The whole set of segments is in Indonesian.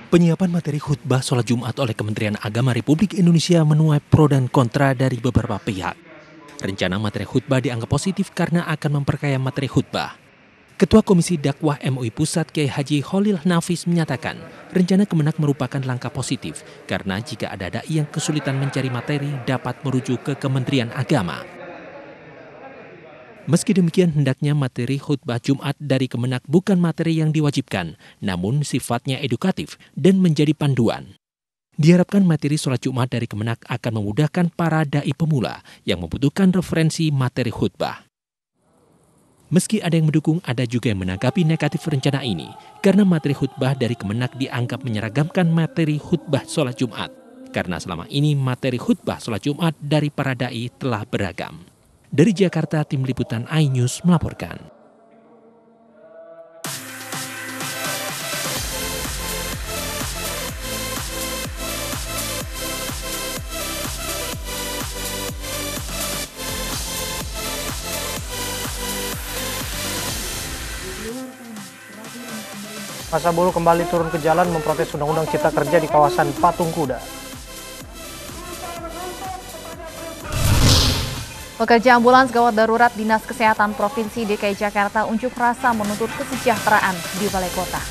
Penyiapan materi khutbah sholat Jumat oleh Kementerian Agama Republik Indonesia menuai pro dan kontra dari beberapa pihak. Rencana materi khutbah dianggap positif karena akan memperkaya materi khutbah. Ketua Komisi Dakwah MUI Pusat Kiai Haji Khalil Nafis menyatakan, rencana Kemenak merupakan langkah positif karena jika ada dai yang kesulitan mencari materi dapat merujuk ke Kementerian Agama. Meski demikian, hendaknya materi khutbah Jumat dari Kemenak bukan materi yang diwajibkan, namun sifatnya edukatif dan menjadi panduan. Diharapkan materi sholat Jumat dari Kemenak akan memudahkan para dai pemula yang membutuhkan referensi materi khutbah. Meski ada yang mendukung, ada juga yang menanggapi negatif rencana ini, karena materi khutbah dari Kemenak dianggap menyeragamkan materi khutbah sholat Jumat, karena selama ini materi khutbah sholat Jumat dari para dai telah beragam. Dari Jakarta, Tim Liputan iNews melaporkan. Masa buruh kembali turun ke jalan memprotes Undang-Undang Cipta Kerja di kawasan Patung Kuda. Pekerja ambulans gawat darurat Dinas Kesehatan Provinsi DKI Jakarta unjuk rasa menuntut kesejahteraan di Balai Kota.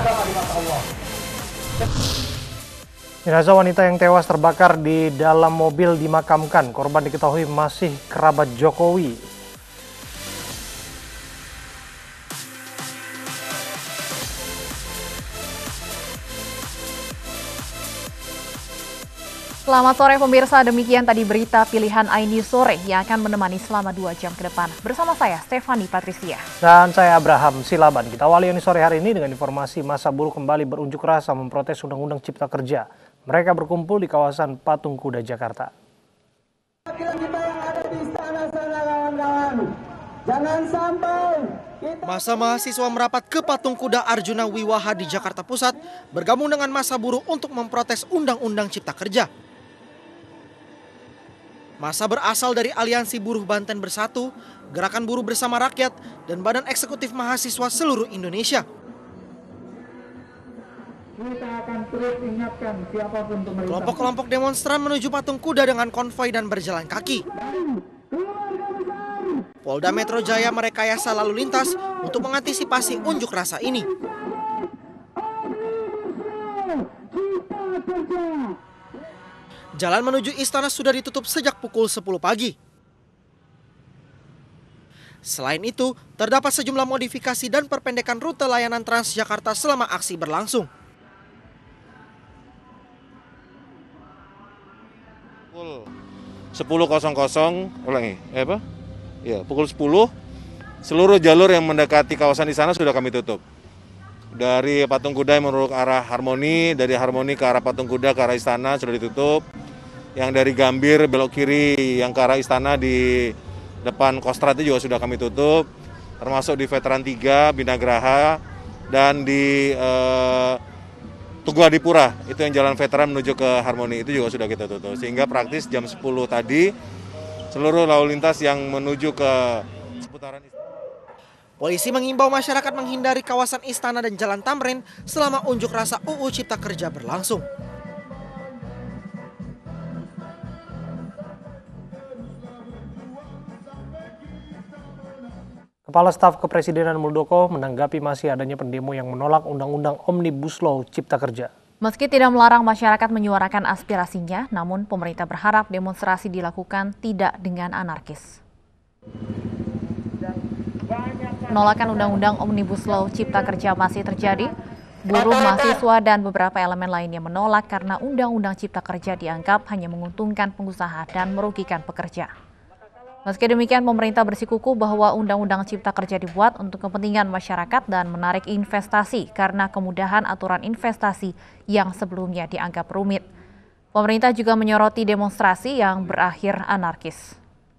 Jenazah wanita yang tewas terbakar di dalam mobil dimakamkan. Korban diketahui masih kerabat Jokowi. Selamat sore pemirsa, demikian tadi berita pilihan iNews Sore yang akan menemani selama 2 jam ke depan. Bersama saya, Stefani Patricia. Dan saya Abraham Silaban. Kita awali iNews Sore hari ini dengan informasi masa buruh kembali berunjuk rasa memprotes Undang-Undang Cipta Kerja. Mereka berkumpul di kawasan Patung Kuda, Jakarta. Jangan sampai masa mahasiswa merapat ke Patung Kuda Arjuna Wiwaha di Jakarta Pusat bergabung dengan masa buruh untuk memprotes Undang-Undang Cipta Kerja. Masa berasal dari Aliansi Buruh Banten Bersatu, Gerakan Buruh Bersama Rakyat, dan Badan Eksekutif Mahasiswa seluruh Indonesia. Kita akan terus ingatkan siapapun pemerintah. Kelompok-kelompok demonstran menuju Patung Kuda dengan konvoi dan berjalan kaki. Polda Metro Jaya merekayasa lalu lintas untuk mengantisipasi unjuk rasa ini. Jalan menuju istana sudah ditutup sejak pukul 10 pagi. Selain itu, terdapat sejumlah modifikasi dan perpendekan rute layanan Transjakarta selama aksi berlangsung. Pukul 10.00, pukul 10, seluruh jalur yang mendekati kawasan istana sudah kami tutup. Dari Patung Kuda yang menuju ke arah Harmoni, dari Harmoni ke arah Patung Kuda ke arah istana sudah ditutup. Yang dari Gambir belok kiri yang ke arah istana di depan Kostrad itu juga sudah kami tutup. Termasuk di Veteran 3, Binagraha, dan di Tugu Adipura, itu yang jalan veteran menuju ke Harmoni, itu juga sudah kita tutup. Sehingga praktis jam 10 tadi, seluruh lalu lintas yang menuju ke seputaran istana. Polisi mengimbau masyarakat menghindari kawasan istana dan Jalan Tamrin selama unjuk rasa UU Cipta Kerja berlangsung. Kepala Staf Kepresidenan Muldoko menanggapi masih adanya pendemo yang menolak Undang-Undang Omnibus Law Cipta Kerja. Meski tidak melarang masyarakat menyuarakan aspirasinya, namun pemerintah berharap demonstrasi dilakukan tidak dengan anarkis. Penolakan Undang-Undang Omnibus Law Cipta Kerja masih terjadi. Buruh, mahasiswa, dan beberapa elemen lainnya menolak karena Undang-Undang Cipta Kerja dianggap hanya menguntungkan pengusaha dan merugikan pekerja. Meski demikian, pemerintah bersikukuh bahwa Undang-Undang Cipta Kerja dibuat untuk kepentingan masyarakat dan menarik investasi karena kemudahan aturan investasi yang sebelumnya dianggap rumit. Pemerintah juga menyoroti demonstrasi yang berakhir anarkis.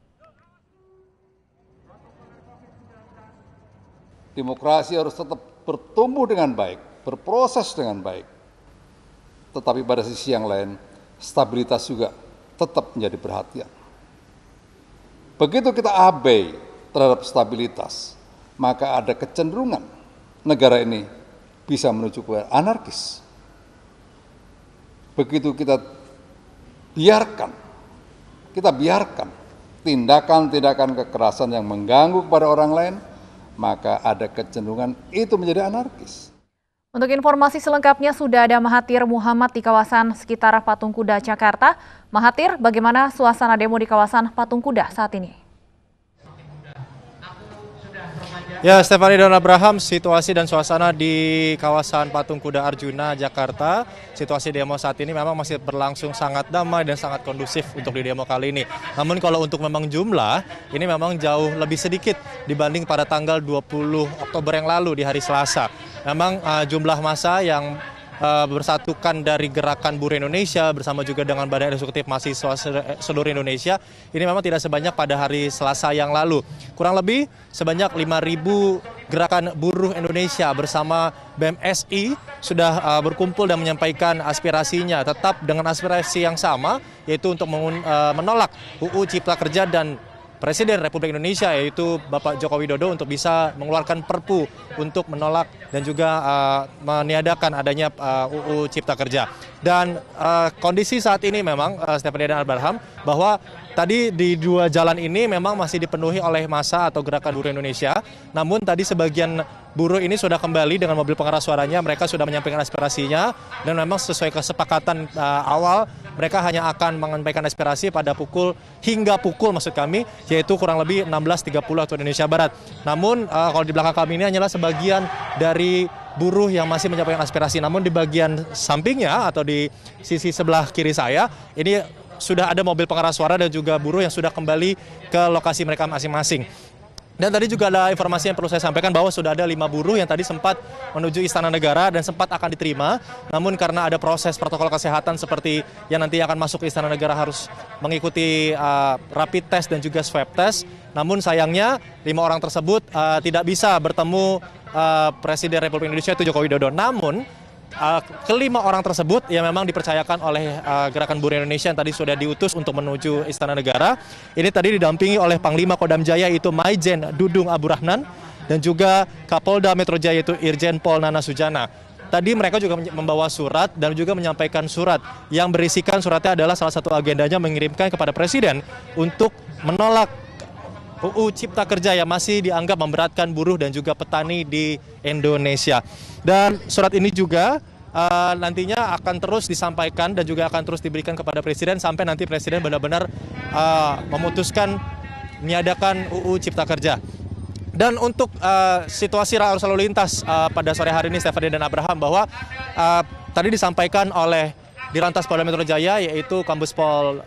Demokrasi harus tetap bertumbuh dengan baik, berproses dengan baik. Tetapi pada sisi yang lain, stabilitas juga tetap menjadi perhatian. Begitu kita abai terhadap stabilitas, maka ada kecenderungan negara ini bisa menuju ke anarkis. begitu kita biarkan tindakan-tindakan kekerasan yang mengganggu kepada orang lain, maka ada kecenderungan itu menjadi anarkis. Untuk informasi selengkapnya sudah ada Mahathir Muhammad di kawasan sekitar Patung Kuda, Jakarta. Mahathir, bagaimana suasana demo di kawasan Patung Kuda saat ini? Ya, Stephanie dan Abraham, situasi dan suasana di kawasan Patung Kuda Arjuna, Jakarta, situasi demo saat ini memang masih berlangsung sangat damai dan sangat kondusif untuk di demo kali ini. Namun kalau untuk memang jumlah, ini memang jauh lebih sedikit dibanding pada tanggal 20 Oktober yang lalu di hari Selasa. Memang jumlah massa yang bersatukan dari Gerakan Buruh Indonesia bersama juga dengan Badan Eksekutif Mahasiswa seluruh Indonesia ini memang tidak sebanyak pada hari Selasa yang lalu. Kurang lebih sebanyak 5.000 Gerakan Buruh Indonesia bersama BMSI sudah berkumpul dan menyampaikan aspirasinya tetap dengan aspirasi yang sama, yaitu untuk menolak UU Cipta Kerja dan Presiden Republik Indonesia yaitu Bapak Joko Widodo untuk bisa mengeluarkan Perpu untuk menolak dan juga meniadakan adanya UU Cipta Kerja. Dan kondisi saat ini memang Stephanie dan Abraham bahwa tadi di dua jalan ini memang masih dipenuhi oleh massa atau Gerakan Buruh Indonesia. Namun tadi sebagian buruh ini sudah kembali dengan mobil pengeras suaranya, mereka sudah menyampaikan aspirasinya dan memang sesuai kesepakatan awal mereka hanya akan menyampaikan aspirasi pada hingga pukul maksud kami, yaitu kurang lebih 16.30 waktu Indonesia Barat. Namun kalau di belakang kami ini hanyalah sebagian dari buruh yang masih menyampaikan aspirasi. Namun di bagian sampingnya atau di sisi sebelah kiri saya, ini sudah ada mobil pengeras suara dan juga buruh yang sudah kembali ke lokasi mereka masing-masing. Dan tadi juga ada informasi yang perlu saya sampaikan bahwa sudah ada 5 buruh yang tadi sempat menuju Istana Negara dan sempat akan diterima. Namun karena ada proses protokol kesehatan seperti yang nanti akan masuk ke Istana Negara harus mengikuti rapid test dan juga swab test. Namun sayangnya 5 orang tersebut tidak bisa bertemu Presiden Republik Indonesia itu Joko Widodo. Namun kelima orang tersebut yang memang dipercayakan oleh Gerakan Buruh Indonesia yang tadi sudah diutus untuk menuju Istana Negara. Ini tadi didampingi oleh Panglima Kodam Jaya yaitu Maijen Dudung Abdurrahman dan juga Kapolda Metro Jaya yaitu Irjen Pol Nana Sujana. Tadi mereka juga membawa surat dan juga menyampaikan surat yang berisikan suratnya adalah salah satu agendanya mengirimkan kepada Presiden untuk menolak UU Cipta Kerja yang masih dianggap memberatkan buruh dan juga petani di Indonesia. Dan surat ini juga nantinya akan terus disampaikan dan juga akan terus diberikan kepada Presiden sampai nanti Presiden benar-benar memutuskan meniadakan UU Cipta Kerja. Dan untuk situasi arus lalu lintas pada sore hari ini Stephanie dan Abraham bahwa tadi disampaikan oleh Dirlantas Polda Metro Jaya yaitu Kombes Pol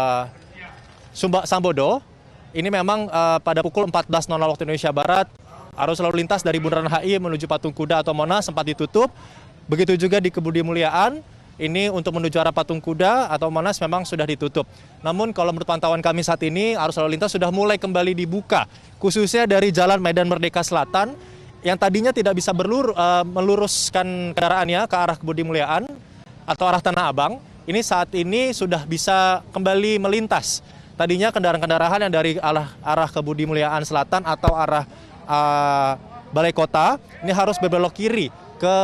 Sambodo. Ini memang pada pukul 14.00 waktu Indonesia Barat, arus lalu lintas dari Bundaran HI menuju Patung Kuda atau Monas sempat ditutup. Begitu juga di Kebudi Mulyaan, ini untuk menuju arah Patung Kuda atau Monas memang sudah ditutup. Namun kalau menurut pantauan kami saat ini, arus lalu lintas sudah mulai kembali dibuka. Khususnya dari Jalan Medan Merdeka Selatan, yang tadinya tidak bisa meluruskan kendaraannya ke arah Kebudi Mulyaan atau arah Tanah Abang. Ini saat ini sudah bisa kembali melintas. Tadinya kendaraan-kendaraan yang dari arah Kebudi Mulyaan Selatan atau arah Balai Kota ini harus berbelok kiri ke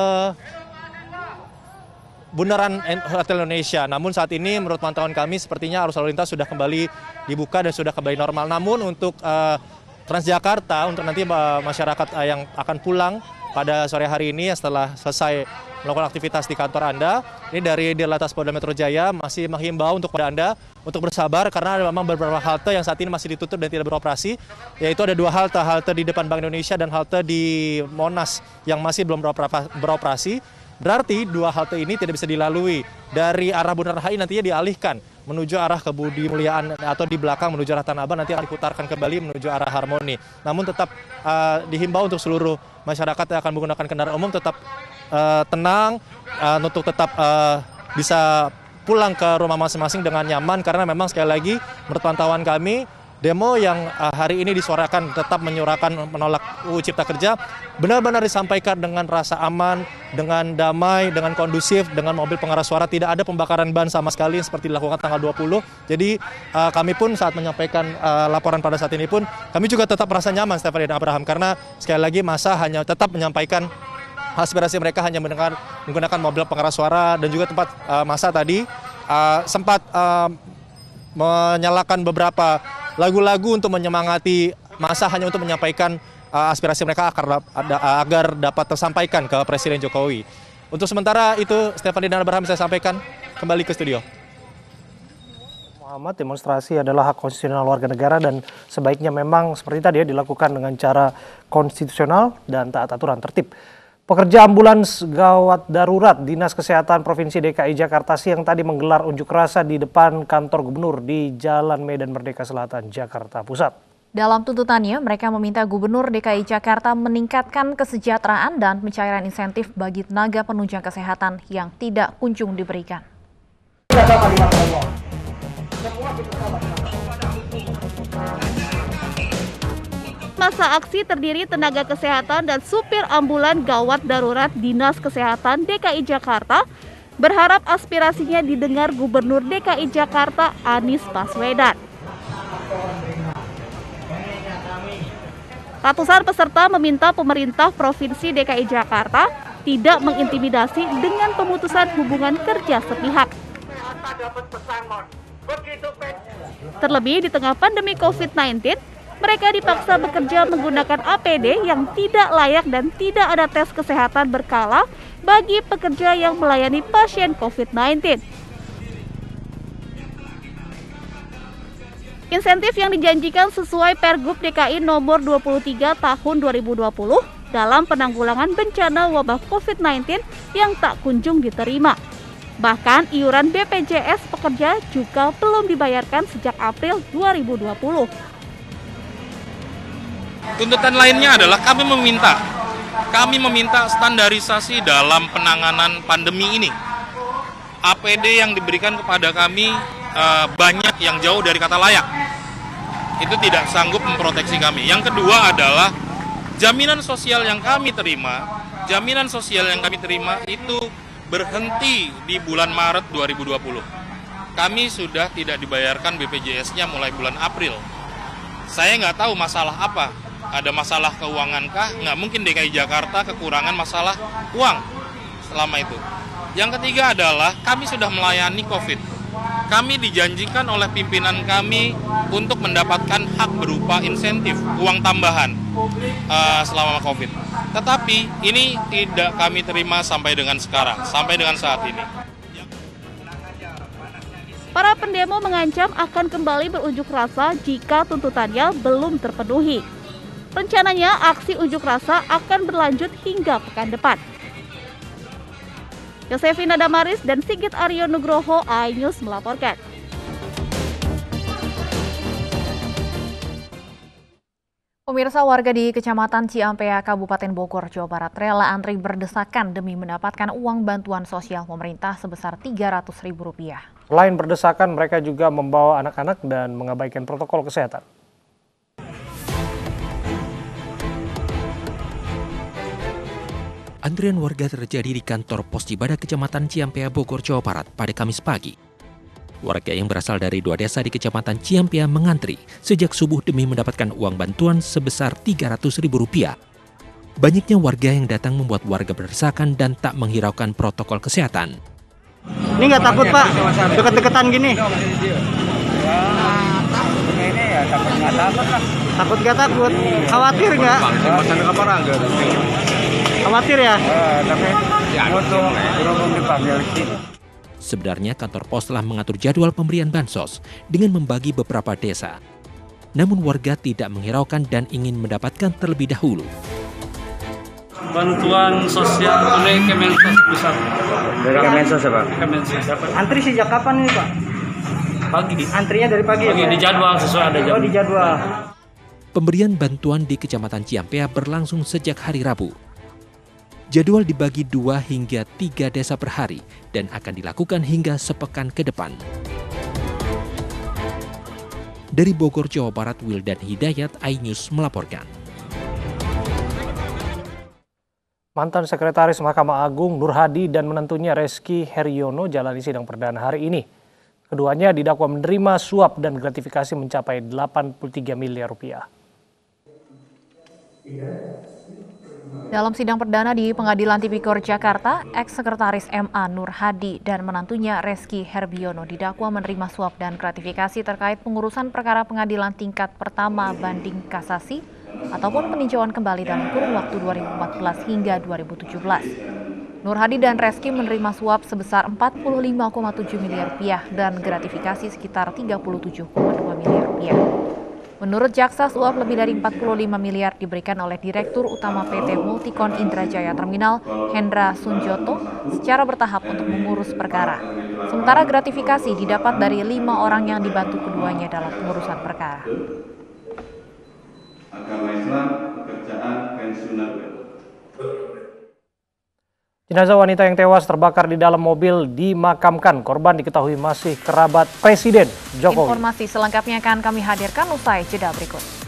Bundaran Hotel Indonesia. Namun saat ini menurut pantauan kami sepertinya arus lalu lintas sudah kembali dibuka dan sudah kembali normal. Namun untuk Transjakarta, untuk nanti masyarakat yang akan pulang pada sore hari ini setelah selesai melakukan aktivitas di kantor Anda, ini dari Dirlantas Polda Metro Jaya masih menghimbau untuk pada Anda untuk bersabar karena ada memang beberapa halte yang saat ini masih ditutup dan tidak beroperasi, yaitu ada 2 halte di depan Bank Indonesia dan halte di Monas yang masih belum beroperasi. Berarti 2 halte ini tidak bisa dilalui. Dari arah Bundaran HI nantinya dialihkan menuju arah Kebudi Mulyaan atau di belakang menuju arah Tanah Abang nanti akan diputarkan kembali menuju arah Harmoni. Namun tetap dihimbau untuk seluruh masyarakat yang akan menggunakan kendaraan umum tetap tenang, untuk tetap bisa pulang ke rumah masing-masing dengan nyaman karena memang sekali lagi menurut pantauan kami demo yang hari ini disuarakan tetap menyuarakan menolak UU Cipta Kerja benar-benar disampaikan dengan rasa aman, dengan damai, dengan kondusif, dengan mobil pengeras suara, tidak ada pembakaran ban sama sekali seperti dilakukan tanggal 20. Jadi kami pun saat menyampaikan laporan pada saat ini pun kami juga tetap merasa nyaman Stephanie dan Abraham karena sekali lagi massa hanya tetap menyampaikan aspirasi mereka hanya menggunakan mobil pengeras suara, dan juga tempat massa tadi sempat menyalakan beberapa lagu-lagu untuk menyemangati massa, hanya untuk menyampaikan aspirasi mereka agar dapat tersampaikan ke Presiden Jokowi. Untuk sementara itu, Stephanie dan Abraham, saya sampaikan kembali ke studio. Muhammad, demonstrasi adalah hak konstitusional warga negara dan sebaiknya memang seperti tadi ya, dilakukan dengan cara konstitusional dan taat aturan tertib. Pekerja ambulans gawat darurat Dinas Kesehatan Provinsi DKI Jakarta siang tadi menggelar unjuk rasa di depan kantor gubernur di Jalan Medan Merdeka Selatan, Jakarta Pusat. Dalam tuntutannya, mereka meminta Gubernur DKI Jakarta meningkatkan kesejahteraan dan pencairan insentif bagi tenaga penunjang kesehatan yang tidak kunjung diberikan. Masa aksi terdiri tenaga kesehatan dan supir ambulan gawat darurat Dinas Kesehatan DKI Jakarta berharap aspirasinya didengar Gubernur DKI Jakarta Anies Baswedan. Ratusan peserta meminta pemerintah Provinsi DKI Jakarta tidak mengintimidasi dengan pemutusan hubungan kerja sepihak. Terlebih di tengah pandemi COVID-19, mereka dipaksa bekerja menggunakan APD yang tidak layak dan tidak ada tes kesehatan berkala bagi pekerja yang melayani pasien COVID-19. Insentif yang dijanjikan sesuai Pergub DKI nomor 23 tahun 2020 dalam penanggulangan bencana wabah COVID-19 yang tak kunjung diterima. Bahkan iuran BPJS pekerja juga belum dibayarkan sejak April 2020. Tuntutan lainnya adalah kami meminta standarisasi dalam penanganan pandemi ini. APD yang diberikan kepada kami banyak yang jauh dari kata layak. Itu tidak sanggup memproteksi kami. Yang kedua adalah jaminan sosial yang kami terima itu berhenti di bulan Maret 2020. Kami sudah tidak dibayarkan BPJS-nya mulai bulan April. Saya nggak tahu masalah apa. Ada masalah keuangan kah? Nggak mungkin DKI Jakarta kekurangan masalah uang selama itu. Yang ketiga adalah kami sudah melayani COVID. Kami dijanjikan oleh pimpinan kami untuk mendapatkan hak berupa insentif, uang tambahan selama COVID. Tetapi ini tidak kami terima sampai dengan sekarang, sampai dengan saat ini. Para pendemo mengancam akan kembali berunjuk rasa jika tuntutannya belum terpenuhi. Rencananya aksi unjuk rasa akan berlanjut hingga pekan depan. Yosefina Damaris dan Sigit Aryo Nugroho, iNews melaporkan. Pemirsa, warga di Kecamatan Ciampea, Kabupaten Bogor, Jawa Barat rela antri berdesakan demi mendapatkan uang bantuan sosial pemerintah sebesar Rp300.000. Selain berdesakan, mereka juga membawa anak-anak dan mengabaikan protokol kesehatan. Antrian warga terjadi di kantor Pos Cibadak Kecamatan Ciampea, Bogor, Jawa Barat pada Kamis pagi. Warga yang berasal dari 2 desa di Kecamatan Ciampea mengantri sejak subuh demi mendapatkan uang bantuan sebesar Rp300.000. Banyaknya warga yang datang membuat warga berdesakan dan tak menghiraukan protokol kesehatan. Ini nggak takut, Pak? Deket-deketan gini? Ini ya takut nggak takut lah. Takut nggak takut? Khawatir nggak? Khawatir ya? Tapi butuh berhubung dipanggil sini. Sebenarnya kantor pos telah mengatur jadwal pemberian bansos dengan membagi beberapa desa. Namun warga tidak menghiraukan dan ingin mendapatkan terlebih dahulu. Bantuan sosial oleh Kemensos Pusat. Dari Kemensos apa? Kemensos. Antri sejak kapan nih, Pak? Pagi. Antrinya dari pagi? Pagi, di jadwal sesuai ada jam. Oh, di jadwal. Pemberian bantuan di Kecamatan Ciampea berlangsung sejak hari Rabu. Jadwal dibagi 2 hingga 3 desa per hari dan akan dilakukan hingga sepekan ke depan. Dari Bogor, Jawa Barat, Wildan Hidayat, iNews melaporkan. Mantan Sekretaris Mahkamah Agung Nur Hadi dan menantunya Reski Heryono jalani sidang perdana hari ini. Keduanya didakwa menerima suap dan gratifikasi mencapai Rp83 miliar. Dalam sidang perdana di Pengadilan Tipikor Jakarta, Eks-Sekretaris MA Nur Hadi dan menantunya Reski Herbiono didakwa menerima suap dan gratifikasi terkait pengurusan perkara pengadilan tingkat pertama banding kasasi ataupun peninjauan kembali dalam kurun waktu 2014 hingga 2017. Nur Hadi dan Reski menerima suap sebesar 45,7 miliar rupiah dan gratifikasi sekitar 37,2 miliar rupiah. Menurut jaksa, suap lebih dari 45 miliar diberikan oleh Direktur Utama PT Multikon Indrajaya Terminal, Hendra Sunjoto, secara bertahap untuk mengurus perkara. Sementara gratifikasi didapat dari 5 orang yang dibantu keduanya dalam pengurusan perkara. Agama Islam, pekerjaan, pensiunan. Jenazah wanita yang tewas terbakar di dalam mobil dimakamkan. Korban diketahui masih kerabat Presiden Jokowi. Informasi selengkapnya akan kami hadirkan usai jeda berikut.